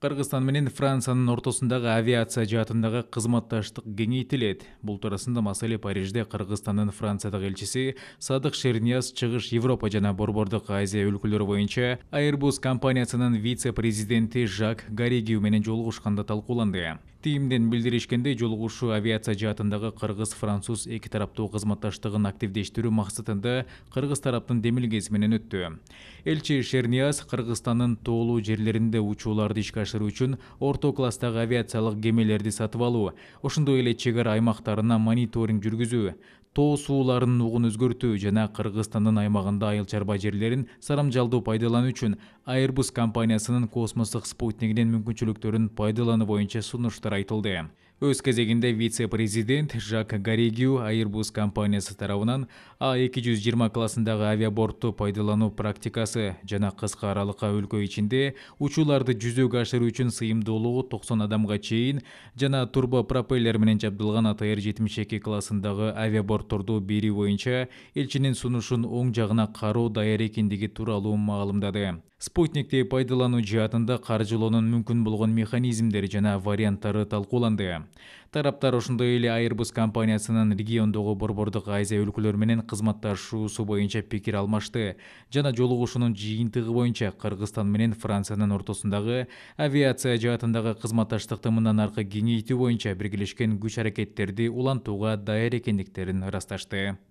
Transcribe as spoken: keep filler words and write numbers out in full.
Кыргызстан менен Франциянын ортосундагы авиация жаатындагы кызматташтык кеңейтилет. Бул туурасында маселе Парижде Кыргызстандын Франциядагы элчиси Садык Шернияз Чыгыш Европа жана Борбордук Азия өлкөлөрү боюнча Airbus компаниясынын вице-президенти Жак Гарегиу менен жолугушканда талкууланды. Тимден билдиришкендей, жолугушуу авиация жаатындагы кыргыз-француз эки тараптуу кызматташтыгын активдештирүү максатында кыргыз тараптын демилгеси менен өттү. Элчи Шернияз Кыргызстандын тоолуу жерлеринде учууларды ишке ашыруу үчүн орто класстагы авиациялык кемелерди сатып алуу, ошондой эле чек ара аймактарына мониторинг жүргүзүү, тоо сууларынын угун өзгөртүү жана Кыргызстандын аймагында айыл чарба жерлерин сарамжалдуу пайдалануу үчүн Airbus компаниясынын космостук спутнигинин мүмкүнчүлүктөрүн пайдалануу боюнча сунуштар айтылды. Өз кезегинде вице-президент Жак Гарегиу Airbus компаниясы тарабынан А эки жүз жыйырма классындагы авиабортту пайдалануу практикасы жана кыска аралыкка өлкө ичинде учууларды жүзөгө ашыруу үчүн сыйымдуулугу токсон адамга чейин жана турбопропеллер менен жабдылган А Т Р жетимиш эки классындагы авиабортторду берүү боюнча элчинин сунушун оң жагына кароо даяр экендиги тууралуу маалымдады. Спутникти пайдалануу жаатында каржылоонун мүмкүн болгон механизмдери жана варианттары талкууланды. Тараптар ошондой эле Airbus компаниясынын региондогу Борбордук Азия өлкөлөрү менен кызматташуусу боюнча пикир алмашты жана жолугушуунун жыйынтыгы боюнча Кыргызстан менен Франциянын ортосундагы авиация жаатындагы кызматташтыкты мындан аркы кеңейтүү боюнча биргелешкен күч-аракеттерди улантууга даяр экендиктерин ырасташты.